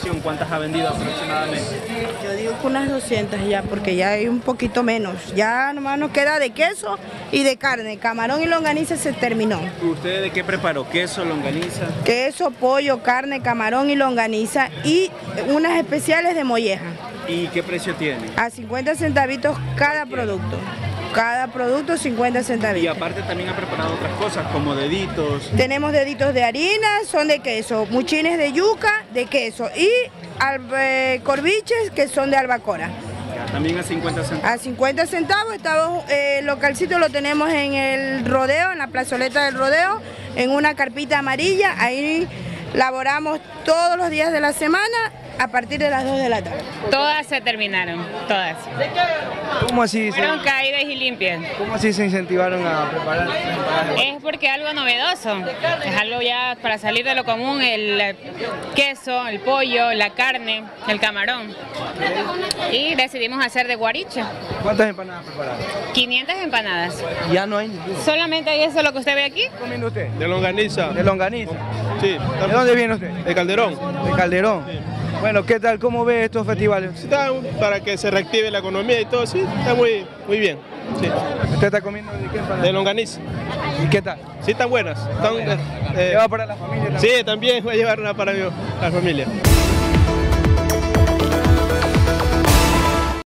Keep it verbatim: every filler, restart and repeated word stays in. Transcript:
preparación, ¿cuántas ha vendido aproximadamente? Yo digo que unas doscientas ya, porque ya hay un poquito menos. Ya nomás nos queda de queso y de carne. Camarón y longaniza se terminó. ¿Usted de qué preparó? ¿Queso, longaniza? Queso, pollo, carne, camarón y longaniza y unas especiales de molleja. ¿Y qué precio tiene? A cincuenta centavitos cada producto. Cada producto cincuenta Y centavitos. aparte también ha preparado otras cosas como deditos. Tenemos deditos de harina, son de queso, muchines de yuca, de queso y albe- corviches que son de albacora. Ya, también a cincuenta centavos. A cincuenta centavos, estamos, eh, el localcito lo tenemos en el rodeo, en la plazoleta del rodeo, en una carpita amarilla, ahí laboramos todos los días de la semana a partir de las dos de la tarde. Todas se terminaron, todas. ¿Cómo así, se, Fueron caídas y limpias. ¿Cómo así se incentivaron a preparar? Es porque algo novedoso, es algo ya para salir de lo común, el queso, el pollo, la carne, el camarón. Y decidimos hacer de guariche, ¿Cuántas empanadas prepararon? quinientas empanadas. Ya no hay ninguna. Solamente hay eso lo que usted ve aquí. ¿Qué comiendo usted? De longaniza. De longaniza. Sí. ¿De dónde viene usted? De Calderón. De Calderón. Bueno, ¿qué tal? ¿Cómo ve estos festivales? Está para que se reactive la economía y todo, sí, está muy, muy bien. Sí. ¿Usted está comiendo de qué empanada? De longaniza. ¿Y qué tal? Sí, están buenas. Están, eh, ¿Lleva para la familia también? sí, también voy a llevar una para mi- la familia.